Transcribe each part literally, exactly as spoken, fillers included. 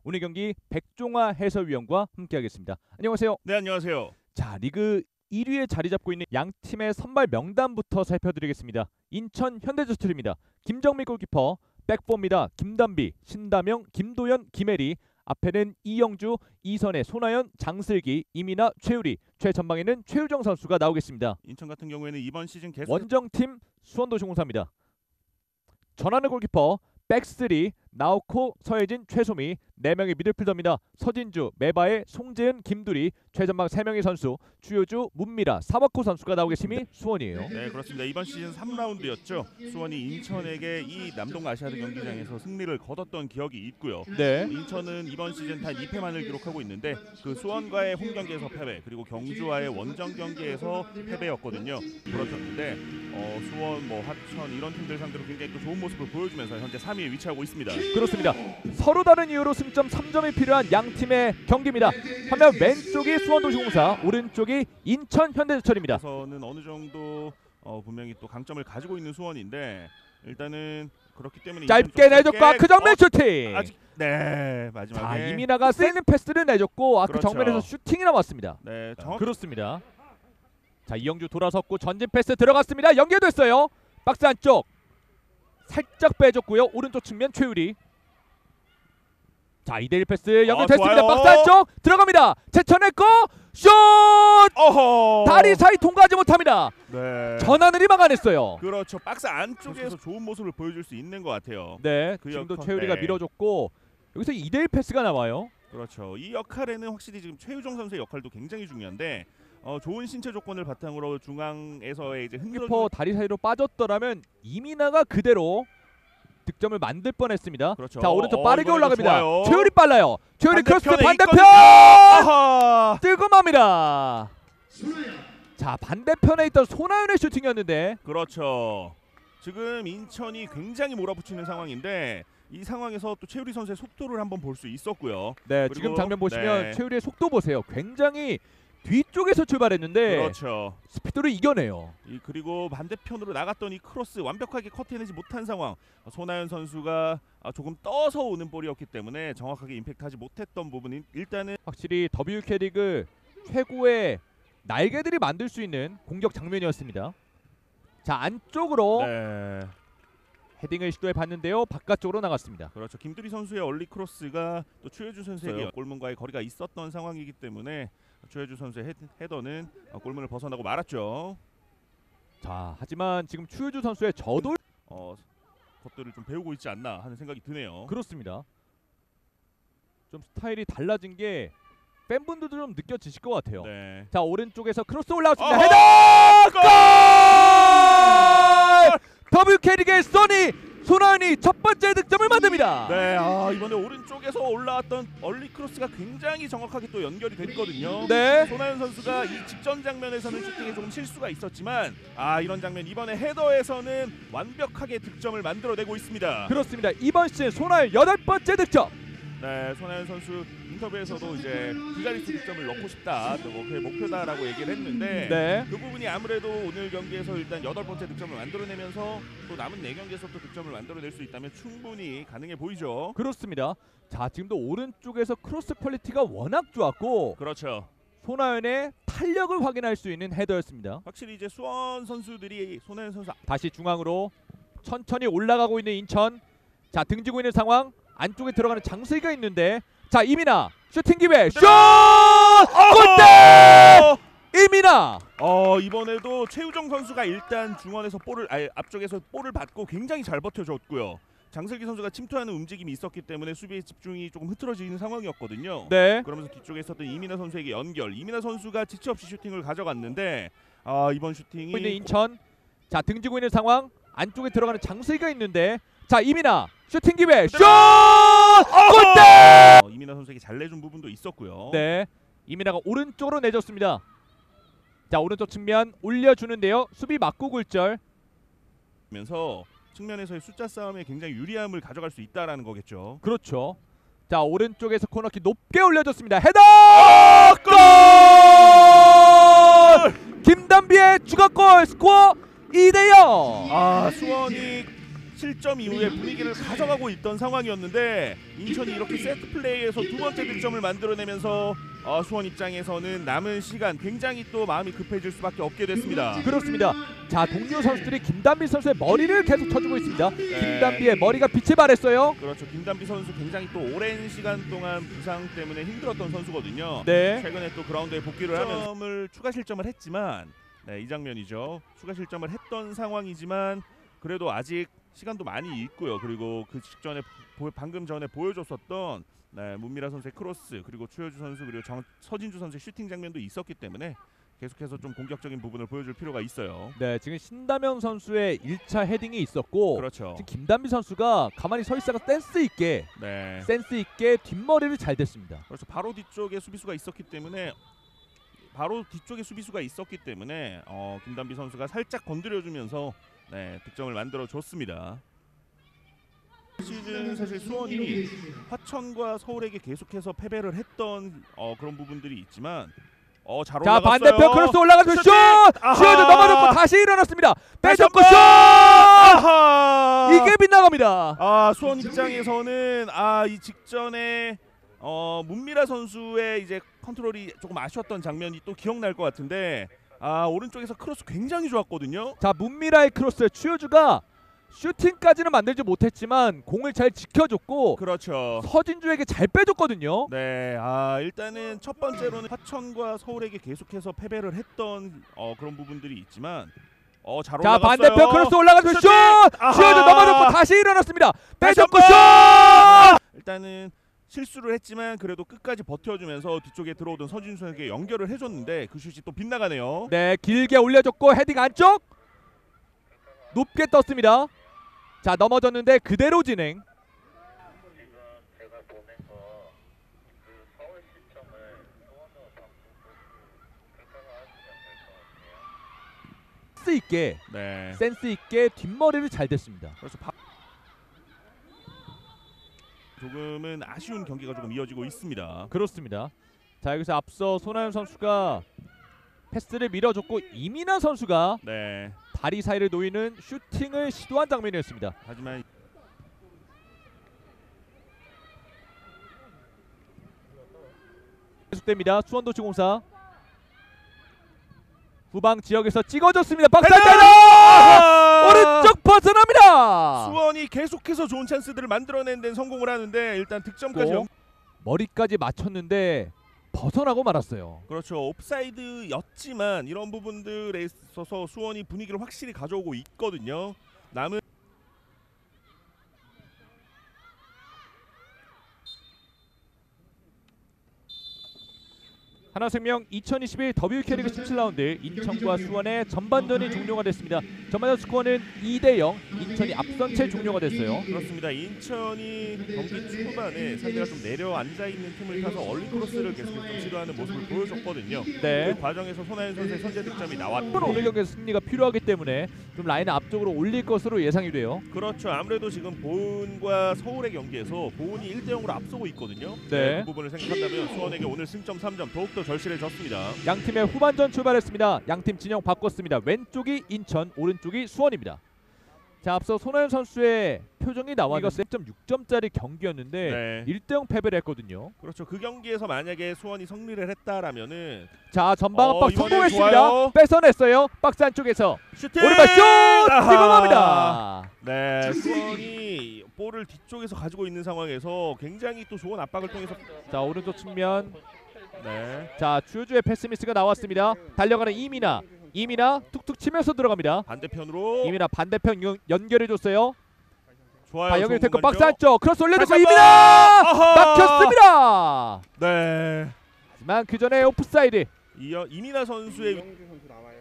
오늘 경기 백종화 해설위원과 함께하겠습니다. 안녕하세요. 네, 안녕하세요. 자, 리그 일 위에 자리 잡고 있는 양 팀의 선발 명단부터 살펴드리겠습니다. 인천 현대제철입니다. 김정민 골키퍼, 백포입니다. 김단비, 신다명, 김도현, 김혜리, 앞에는 이영주, 이선혜, 손아연, 장슬기, 이민아, 최유리, 최전방에는 최유정 선수가 나오겠습니다. 인천 같은 경우에는 이번 시즌 계속 원정팀 수원도시공사입니다. 전하는 골키퍼, 백쓰리, 나오코, 서혜진, 최소미, 네 명의 미들필더입니다. 서진주, 메바의, 송재은, 김두리, 최전방 세 명의 선수, 주효주, 문미라, 사바코 선수가 나오겠음이 수원이에요. 네, 그렇습니다. 이번 시즌 삼 라운드였죠. 수원이 인천에게 이 남동 아시아드 경기장에서 승리를 거뒀던 기억이 있고요. 네. 인천은 이번 시즌 단 이 패만을 기록하고 있는데 그 수원과의 홈 경기에서 패배, 그리고 경주와의 원정 경기에서 패배였거든요. 그렇었는데 어, 수원, 뭐 하천 이런 팀들 상대로 굉장히 또 좋은 모습을 보여주면서 현재 삼 위에 위치하고 있습니다. 그렇습니다. 서로 다른 이유로 승점 삼 점이 필요한 양 팀의 경기입니다. 화면 왼쪽이 수원도시공사, 오른쪽이 인천 현대제철입니다. 그래서는 어느 정도 어, 분명히 또 강점을 가지고 있는 수원인데 일단은 그렇기 때문에 짧게 내줬고 아크 정면 어, 슈팅. 아직 네 마지막에 자, 이민아가 세는 패스를 내줬고 아크 그렇죠. 정면에서 슈팅이 나왔습니다. 네, 정확... 그렇습니다. 자, 이영주 돌아섰고 전진 패스 들어갔습니다. 연결됐어요. 박스 안쪽 살짝 빼줬고요. 오른쪽 측면 최유리. 자, 이 대 일 패스 연결됐습니다. 아, 박스 안쪽 들어갑니다. 제쳐냈고 슛! 어허! 다리 사이 통과하지 못합니다. 네. 전하늘이 막아냈어요. 그렇죠. 박스 안쪽에서 좋은 모습을 보여줄 수 있는 것 같아요. 네, 그 지금도 역할, 최유리가 네. 밀어줬고 여기서 이 대 일 패스가 나와요. 그렇죠. 이 역할에는 확실히 지금 최유정 선수의 역할도 굉장히 중요한데 어, 좋은 신체 조건을 바탕으로 중앙에서의 이제 흔들어 키퍼 다리 사이로 빠졌더라면 이민아가 그대로 득점을 만들 뻔했습니다. 그렇죠. 자, 오른쪽 어, 빠르게 올라갑니다. 좋아요. 최유리 빨라요. 최유리 크로스 반대편! 아하! 뜨끔합니다. 자, 반대편에 있던 손아연의 슈팅이었는데 그렇죠. 지금 인천이 굉장히 몰아붙이는 상황인데 이 상황에서 또 최유리 선수의 속도를 한번 볼 수 있었고요. 네, 그리고, 지금 장면 보시면 네. 최유리의 속도 보세요. 굉장히 뒤쪽에서 출발했는데 그렇죠. 스피드로 이겨내요. 이 그리고 반대편으로 나갔던 이 크로스 완벽하게 커트해내지 못한 상황. 손아연 선수가 조금 떠서 오는 볼이었기 때문에 정확하게 임팩트하지 못했던 부분이 일단은 확실히 더블유케리그 최고의 날개들이 만들 수 있는 공격 장면이었습니다. 자, 안쪽으로 네. 헤딩을 시도해봤는데요. 바깥쪽으로 나갔습니다. 그렇죠. 김두리 선수의 얼리 크로스가 또 최효주 선수에게 골문과의 거리가 있었던 상황이기 때문에 최효주 선수의 헤, 헤더는 골문을 벗어나고 말았죠. 자, 하지만 지금 추효주 선수의 저돌 어, 것들을 좀 배우고 있지 않나 하는 생각이 드네요. 그렇습니다. 좀 스타일이 달라진 게 팬분들도 좀 느껴지실 것 같아요. 네. 자, 오른쪽에서 크로스 올라왔습니다. 어허! 헤더! 골! 더블유케리그의 써니 손아연이 첫 번째 득점을 만듭니다. 네, 아, 이번에 오른쪽에서 올라왔던 얼리 크로스가 굉장히 정확하게 또 연결이 됐거든요. 네. 손아연 선수가 이 직전 장면에서는 슈팅에 조금 실수가 있었지만 아, 이런 장면 이번에 헤더에서는 완벽하게 득점을 만들어내고 있습니다. 그렇습니다. 이번 시즌 손아연 여덟 번째 득점. 네, 손아연 선수 인터뷰에서도 이제 두 자릿수 득점을 넣고 싶다, 또 그게 목표다라고 얘기를 했는데 네. 그 부분이 아무래도 오늘 경기에서 일단 여덟 번째 득점을 만들어내면서 또 남은 네 경기에서 또 득점을 만들어낼 수 있다면 충분히 가능해 보이죠. 그렇습니다. 자, 지금도 오른쪽에서 크로스 퀄리티가 워낙 좋았고 그렇죠. 손아연의 탄력을 확인할 수 있는 헤더였습니다. 확실히 이제 수원 선수들이 손아연 선수 다시 중앙으로 천천히 올라가고 있는 인천. 자, 등지고 있는 상황. 안쪽에 들어가는 장슬기가 있는데 자, 이민아 슈팅 기회 슛! 골대! 이민아. 어, 이번에도 최우정 선수가 일단 중원에서 볼을 아니, 앞쪽에서 볼을 받고 굉장히 잘 버텨줬고요. 장슬기 선수가 침투하는 움직임이 있었기 때문에 수비의 집중이 조금 흐트러지는 상황이었거든요. 네. 그러면서 뒤쪽에 있었던 이민아 선수에게 연결. 이민아 선수가 지체 없이 슈팅을 가져갔는데 아, 이번 슈팅이 있는 인천. 자, 등지고 있는 상황. 안쪽에 들어가는 장슬기가 있는데 자, 이민아 슈팅 기회 슛! 골대! 어, 이민아 선수에게 잘 내준 부분도 있었고요. 네. 이민아가 오른쪽으로 내줬습니다. 자, 오른쪽 측면 올려주는데요. 수비 맞고 굴절. 면서 측면에서의 숫자 싸움에 굉장히 유리함을 가져갈 수 있다라는 거겠죠. 그렇죠. 자, 오른쪽에서 코너킥 높게 올려줬습니다. 헤더! 골! 김단비의 추가골 스코어 이 대 영. 아, 수원이 실점 이후에 분위기를 가져가고 있던 상황이었는데 인천이 이렇게 세트 플레이에서 두 번째 득점을 만들어내면서 어, 수원 입장에서는 남은 시간 굉장히 또 마음이 급해질 수밖에 없게 됐습니다. 그렇습니다. 자, 동료 선수들이 김단비 선수의 머리를 계속 쳐주고 있습니다. 네. 김단비의 머리가 빛을 발했어요. 그렇죠. 김단비 선수 굉장히 또 오랜 시간 동안 부상 때문에 힘들었던 선수거든요. 네. 최근에 또 그라운드에 복귀를 하면서 점을 추가 실점을 했지만 네, 이 장면이죠. 추가 실점을 했던 상황이지만 그래도 아직 시간도 많이 있고요. 그리고 그 직전에 보, 방금 전에 보여줬었던 네, 문미라 선수의 크로스 그리고 추효주 선수 그리고 정, 서진주 선수의 슈팅 장면도 있었기 때문에 계속해서 좀 공격적인 부분을 보여줄 필요가 있어요. 네, 지금 신다명 선수의 일 차 헤딩이 있었고 그렇죠. 지금 김단비 선수가 가만히 서 있다가 센스 있게 네. 센스 있게 뒷머리를 잘 댔습니다. 그렇죠. 바로 뒤쪽에 수비수가 있었기 때문에 바로 뒤쪽에 수비수가 있었기 때문에 어, 김단비 선수가 살짝 건드려주면서 네, 득점을 만들어 줬습니다. 시즌 사실 수원이 화천과 서울에게 계속해서 패배를 했던 어, 그런 부분들이 있지만 어, 잘 자, 올라갔어요. 반대편 크로스 올라가서 슛! 슛! 넘어졌고 다시 일어났습니다. 빼줬고 슛! 아하! 이게 빗나갑니다. 아, 수원 입장에서는 아, 이 직전에 어, 문미라 선수의 이제 컨트롤이 조금 아쉬웠던 장면이 또 기억날 것 같은데 아, 오른쪽에서 크로스 굉장히 좋았거든요. 자, 문미라의 크로스 추효주가 슈팅까지는 만들지 못했지만 공을 잘 지켜줬고 그렇죠. 서진주에게 잘 빼줬거든요. 네, 아 일단은 첫 번째로는 화천과 서울에게 계속해서 패배를 했던 어, 그런 부분들이 있지만 어, 잘 자, 올라갔어요. 반대편 크로스 올라가서 슛! 추효주 넘어졌고 다시 일어났습니다. 빼줬고 슛! 일단은 실수를 했지만 그래도 끝까지 버텨주면서 뒤쪽에 들어오던 서진수에게 연결을 해줬는데 그 슛이 또 빗나가네요. 네, 길게 올려줬고 헤딩 안쪽 높게 떴습니다. 자, 넘어졌는데 그대로 진행. 센스 있게 네. 센스 있게 뒷머리를 잘 댔습니다. 그래서 바... 조금은 아쉬운 경기가 조금 이어지고 있습니다. 그렇습니다. 자, 여기서 앞서 손하윤 선수가 패스를 밀어줬고 이민아 선수가 네. 다리 사이를 놓이는 슈팅을 시도한 장면이었습니다. 하지만 계속됩니다. 수원도시공사 후방 지역에서 찍어줬습니다. 박살타라 오른쪽 벗어납니다. 수원이 계속해서 좋은 찬스들을 만들어낸 데는 성공을 하는데 일단 득점까지 연... 머리까지 맞췄는데 벗어나고 말았어요. 그렇죠. 옵사이드였지만 이런 부분들에 있어서 수원이 분위기를 확실히 가져오고 있거든요. 남은 하나생명 이천이십일 더블유케이리그 십칠 라운드 인천과 수원의 전반전이 종료가 됐습니다. 전반전 스코어는 이 대 영 인천이 앞선 채 종료가 됐어요. 그렇습니다. 인천이 경기 초반에 상대가 좀 내려앉아 있는 팀을 타서 얼리 크로스를 계속해서 좀 시도하는 모습을 보여줬거든요. 네. 그 과정에서 손하윤 선수의 선제 득점이 나왔고 오늘 경기에서 승리가 필요하기 때문에 좀 라인을 앞쪽으로 올릴 것으로 예상이 돼요. 그렇죠. 아무래도 지금 보은과 서울의 경기에서 보은이 일 대 영으로 앞서고 있거든요. 네. 네, 그 부분을 생각한다면 수원에게 오늘 승점 삼 점 더욱더 절실해졌습니다. 양팀의 후반전 출발했습니다. 양팀 진영 바꿨습니다. 왼쪽이 인천, 오른쪽이 수원입니다. 자, 앞서 손하윤 선수의 표정이 나왔는데 사 점 육 점짜리 경기였는데 네. 일 대 영 패배를 했거든요. 그렇죠. 그 경기에서 만약에 수원이 승리를 했다라면은 자, 전방 압박 어, 이번엔 성공했습니다. 좋아요. 뺏어냈어요. 박스 안쪽에서 슈팅! 오른발 슛! 아하! 들어갑니다. 네, 수원이 볼을 뒤쪽에서 가지고 있는 상황에서 굉장히 또 좋은 압박을 통해서 자, 오른쪽 측면. 네. 자, 주효주의 패스 미스가 나왔습니다. 달려가는 이민아. 이민아 툭툭 치면서 들어갑니다. 반대편으로 이민아 반대편 연, 연결해줬어요. 좋아요. 다 연결됐고 좋은 박스 공간이죠. 안쪽 크로스 올려줬고 다시 이민아 아하! 막혔습니다. 네. 하지만 그 전에 오프사이드. 이어 이민아 선수의 이영주 선수 나와요.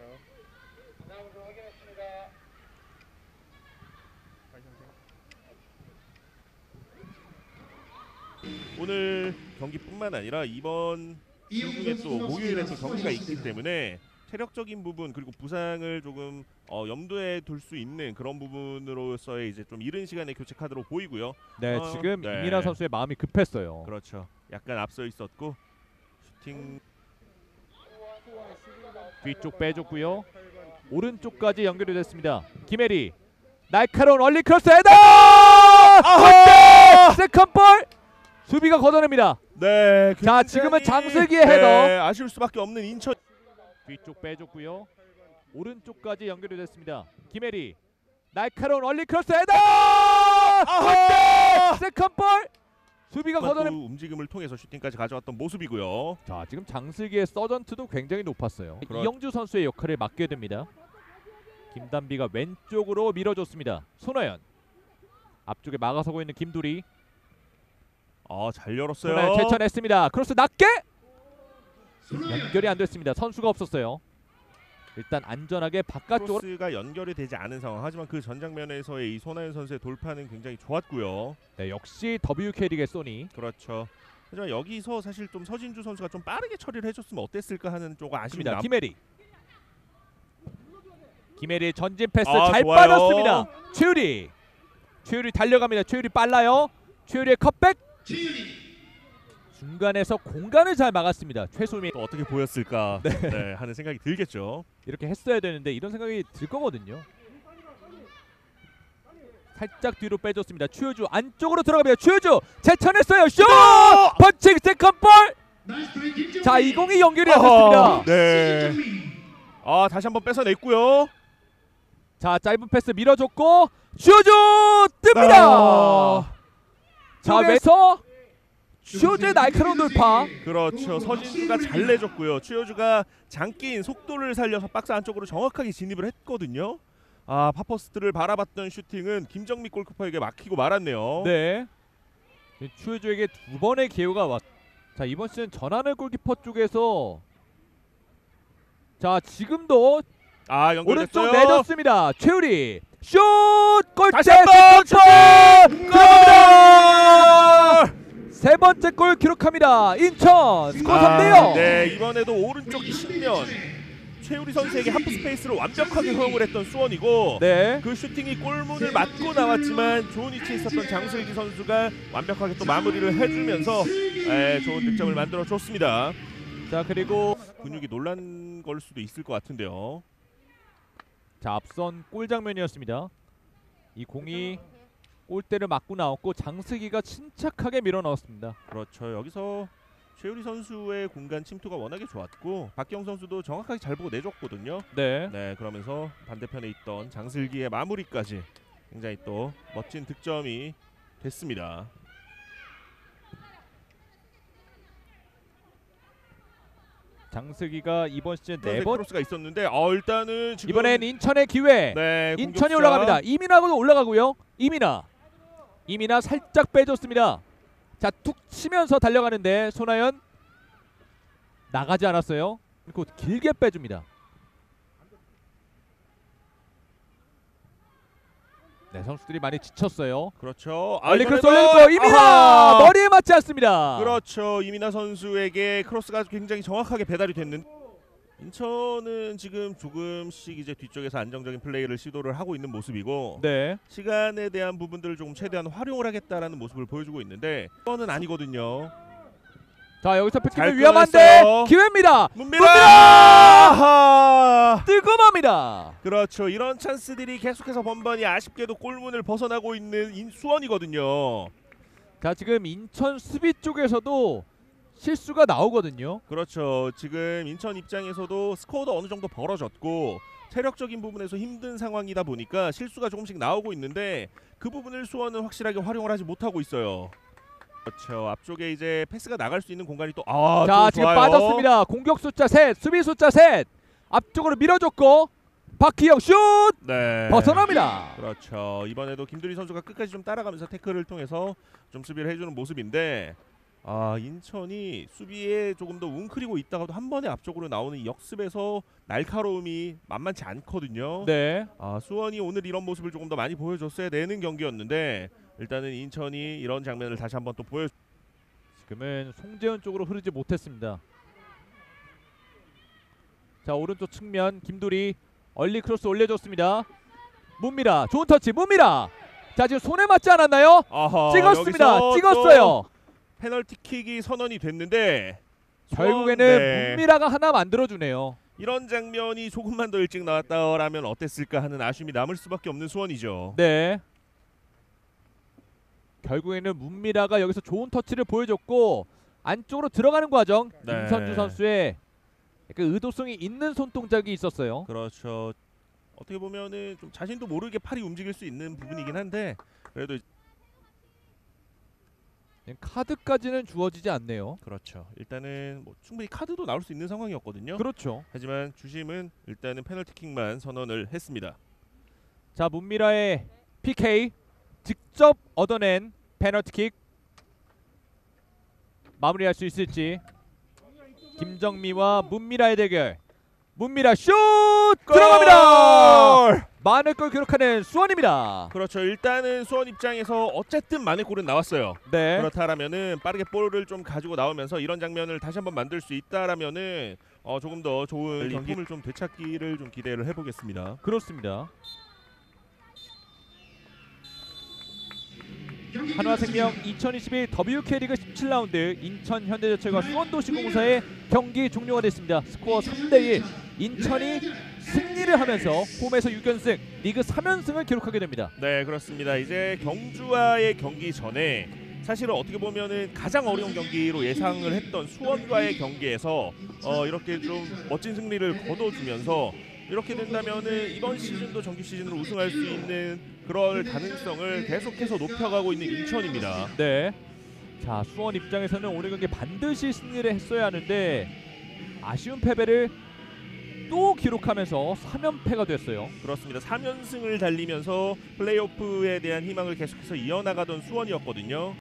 오늘 경기뿐만 아니라 이번 시즌에 또 목요일에 또 경기가 있기 때문에 체력적인 부분 그리고 부상을 조금 어, 염두에 둘 수 있는 그런 부분으로서의 이제 좀 이른 시간에 교체 카드로 보이고요. 네, 어, 지금 네. 이민아 선수의 마음이 급했어요. 그렇죠. 약간 앞서 있었고 슈팅 뒤쪽 빼줬고요. 오른쪽까지 연결이 됐습니다. 김혜리. 날카로운 얼리 크로스 헤더! 아하! 세컨볼! 수비가 걷어냅니다. 네. 자, 굉장히, 지금은 장슬기의 네, 헤더. 아쉬울 수밖에 없는 인천. 뒤쪽 빼줬고요. 오른쪽까지 연결이 됐습니다. 김혜리 날카로운 얼리 크로스 헤더! 아하! 세컨볼! 수비가 걷어냅니다. 움직임을 통해서 슈팅까지 가져왔던 모습이고요. 자, 지금 장슬기의 서전트도 굉장히 높았어요. 그렇... 이영주 선수의 역할을 맡게 됩니다. 김단비가 왼쪽으로 밀어줬습니다. 손아연 앞쪽에 막아서고 있는 김두리. 아, 잘 열었어요. 손아연 제쳐냈습니다. 크로스 낮게 연결이 안 됐습니다. 선수가 없었어요. 일단 안전하게 바깥쪽으로. 크로스가 연결이 되지 않은 상황. 하지만 그 전 장면에서의 이 손아연 선수의 돌파는 굉장히 좋았고요. 네, 역시 더블유케이리그의 소니. 그렇죠. 하지만 여기서 사실 좀 서진주 선수가 좀 빠르게 처리를 해줬으면 어땠을까 하는 조금 아쉽습니다. 남... 김혜리. 김혜리 전진 패스 아, 잘 좋아요. 빠졌습니다. 최유리. 최유리 달려갑니다. 최유리 빨라요. 최유리의 컷백. 중간에서 공간을 잘 막았습니다. 최소미. 또 어떻게 보였을까 네. 네, 하는 생각이 들겠죠. 이렇게 했어야 되는데 이런 생각이 들 거거든요. 살짝 뒤로 빼줬습니다. 추효주 안쪽으로 들어갑니다. 추효주 제쳐냈어요. 슛! 펀칭 세컨볼. 자, 이공이 연결이 안 됐습니다. 네. 아, 다시 한번 뺏어냈고요. 자, 짧은 패스 밀어줬고 슈즈 뜹니다. 아. 자, 왼서 슈즈의 날카로운 돌파. 그렇죠. 서진주가 잘 내줬고요. 추효주가 장기인 속도를 살려서 박스 안쪽으로 정확하게 진입을 했거든요. 아, 파퍼스트를 바라봤던 슈팅은 김정미 골키퍼에게 막히고 말았네요. 네. 추효주에게 두 번의 기회가 왔. 자, 이번 시즌 전하늘 골키퍼 쪽에서 자, 지금도 아, 연결됐어요. 오른쪽 내줬습니다. 최우리 슛! 골대! 다시 한번 슛! 들어갑니다. 세 번째 골 기록합니다. 인천 스코어 삼 대 영. 네, 이번에도 오른쪽 측면 최우리 선수에게 하프 스페이스를 완벽하게 허용을 했던 수원이고 네. 그 슈팅이 골문을 맞고 나왔지만 좋은 위치에 있었던 장슬기 선수가 완벽하게 또 마무리를 해주면서 에, 좋은 득점을 만들어 줬습니다. 자, 그리고 근육이 놀란 걸 수도 있을 것 같은데요. 자, 앞선 골 장면이었습니다. 이 공이 골대를 맞고 나왔고 장슬기가 침착하게 밀어 넣었습니다. 그렇죠. 여기서 최우리 선수의 공간 침투가 워낙에 좋았고 박경 선수도 정확하게 잘 보고 내줬거든요. 네. 네, 그러면서 반대편에 있던 장슬기의 마무리까지 굉장히 또 멋진 득점이 됐습니다. 장슬기가 이번 시즌 네 번 크로스가 있었는데 어, 일단은 지금 이번엔 인천의 기회. 네, 인천이 공격자. 올라갑니다. 이민아도 올라가고요. 이민아. 이민아 살짝 빼줬습니다. 자, 툭 치면서 달려가는데 손아연 나가지 않았어요. 그리고 길게 빼줍니다. 네, 선수들이 많이 지쳤어요. 그렇죠. 아, 얼리 크로스 이번에도 올려놓고 이민아 아하! 머리에 맞지 않습니다. 그렇죠. 이민아 선수에게 크로스가 굉장히 정확하게 배달이 됐는데 인천은 지금 조금씩 이제 뒤쪽에서 안정적인 플레이를 시도를 하고 있는 모습이고 네. 시간에 대한 부분들을 조금 최대한 활용을 하겠다라는 모습을 보여주고 있는데 그거는 아니거든요. 자, 여기서 잘 뺏기면 위험한데 끊어냈어요. 기회입니다. 문미라! 아하! 뜨끔합니다. 그렇죠. 이런 찬스들이 계속해서 번번이 아쉽게도 골문을 벗어나고 있는 인 수원이거든요. 자, 지금 인천 수비 쪽에서도 실수가 나오거든요. 그렇죠. 지금 인천 입장에서도 스코어도 어느 정도 벌어졌고 체력적인 부분에서 힘든 상황이다 보니까 실수가 조금씩 나오고 있는데 그 부분을 수원은 확실하게 활용을 하지 못하고 있어요. 그렇죠. 앞쪽에 이제 패스가 나갈 수 있는 공간이 또 아, 자, 또 지금 좋아요. 빠졌습니다. 공격 숫자 셋, 수비 숫자 셋. 앞쪽으로 밀어줬고 박희영 슛! 네. 벗어납니다. 그렇죠. 이번에도 김두리 선수가 끝까지 좀 따라가면서 태클을 통해서 좀 수비를 해주는 모습인데 아, 인천이 수비에 조금 더 웅크리고 있다가도 한 번에 앞쪽으로 나오는 이 역습에서 날카로움이 만만치 않거든요. 네. 아, 수원이 오늘 이런 모습을 조금 더 많이 보여줬어야 되는 경기였는데 일단은 인천이 이런 장면을 다시 한번 또 보여. 지금은 송재현 쪽으로 흐르지 못했습니다. 자, 오른쪽 측면 김두리 얼리 크로스 올려줬습니다. 문미라 좋은 터치 문미라. 자, 지금 손에 맞지 않았나요? 아하, 찍었습니다. 여기서 찍었어요. 또 페널티킥이 선언이 됐는데 결국에는 네. 문미라가 하나 만들어주네요. 이런 장면이 조금만 더 일찍 나왔다라면 어땠을까 하는 아쉬움이 남을 수밖에 없는 수원이죠. 네. 결국에는 문미라가 여기서 좋은 터치를 보여줬고 안쪽으로 들어가는 과정 네. 김선주 선수의 약간 의도성이 있는 손동작이 있었어요. 그렇죠. 어떻게 보면은 좀 자신도 모르게 팔이 움직일 수 있는 부분이긴 한데 그래도 카드까지는 주어지지 않네요. 그렇죠. 일단은 뭐 충분히 카드도 나올 수 있는 상황이었거든요. 그렇죠. 하지만 주심은 일단은 페널티킥만 선언을 했습니다. 자, 문미라의 피케이 직접 얻어낸 페널티킥 마무리할 수 있을지. 김정미와 문미라의 대결. 문미라 슛 들어갑니다. 만회 골 기록하는 수원입니다. 그렇죠. 일단은 수원 입장에서 어쨌든 만회 골은 나왔어요. 네. 그렇다라면은 빠르게 볼을 좀 가지고 나오면서 이런 장면을 다시 한번 만들 수 있다라면은 어 조금 더 좋은 경기를 좀 되찾기를 좀 기대를 해보겠습니다. 그렇습니다. 한화생명 이천이십일 더블유케이리그 십칠 라운드 인천 현대제철과 수원도시공사의 경기 종료가 됐습니다. 스코어 삼 대 일. 인천이 승리를 하면서 홈에서 육 연승, 리그 삼 연승을 기록하게 됩니다. 네, 그렇습니다. 이제 경주와의 경기 전에 사실은 어떻게 보면은 가장 어려운 경기로 예상을 했던 수원과의 경기에서 어 이렇게 좀 멋진 승리를 거둬주면서 이렇게 된다면은 이번 시즌도 정규 시즌으로 우승할 수 있는 그럴 가능성을 계속해서 높여가고 있는 인천입니다. 네. 자, 수원 입장에서는 오늘 경기 반드시 승리를 했어야 하는데 아쉬운 패배를 또 기록하면서 삼 연패가 됐어요. 그렇습니다. 삼 연승을 달리면서 플레이오프에 대한 희망을 계속해서 이어나가던 수원이었거든요.